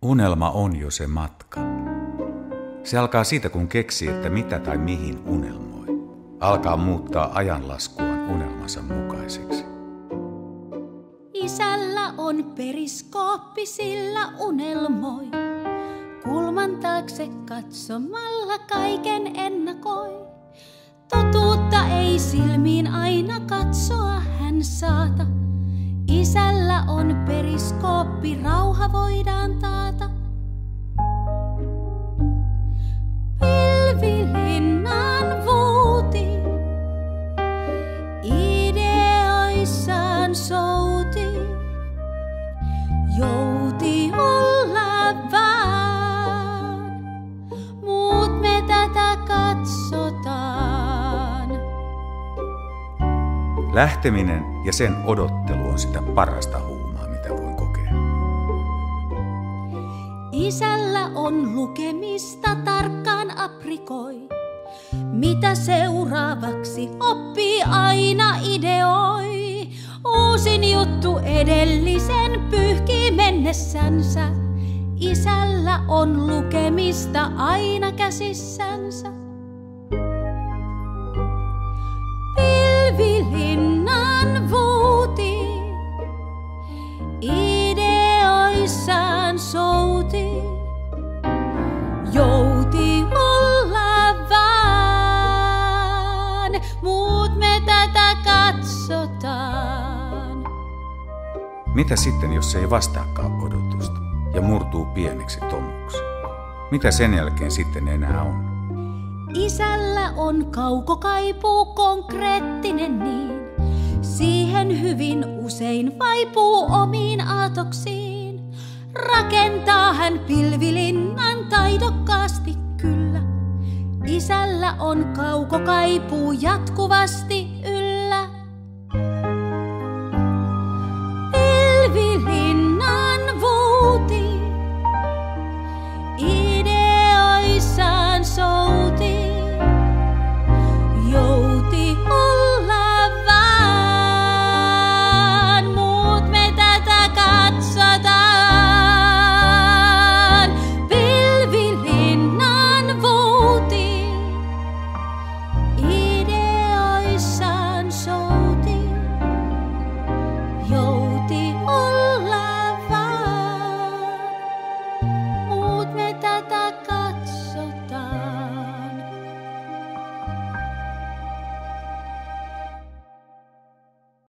Unelma on jo se matka. Se alkaa siitä, kun keksii, että mitä tai mihin unelmoi. Alkaa muuttaa ajanlaskuaan unelmansa mukaiseksi. Isällä on periskooppi, sillä unelmoi. Kulman taakse katsomalla kaiken ennakoi. Totuutta ei silmiin aina katsoa hän saata. Isällä on periskooppi, rauha voidaan taata. Pilvilinnan vuuti, ideoissaan souti. Jouti olla vaan, muut me tätä katsotaan. Lähteminen ja sen odottelu on sitä parasta huumaa, mitä voin kokea. Isällä on lukemista, tarkkaan aprikoi. Mitä seuraavaksi oppii, aina ideoi. Uusin juttu edellisen pyyhkii mennessänsä. Isällä on lukemista aina käsissänsä. Pilvilinnan vuuti, ideoissaan souti. Jouti olla vaan, muut me tätä katsotaan. Mitä sitten, jos se ei vastaakaan odotusta ja murtuu pieneksi tomuksi? Mitä sen jälkeen sitten enää on? Isällä on kaukokaipuu, konkreettinen niin. Siihen hyvin usein vaipuu omiin aatoksiin. Rakentaa hän pilvilinnan taidokkaasti kyllä. Isällä on kaukokaipuu jatkuvasti.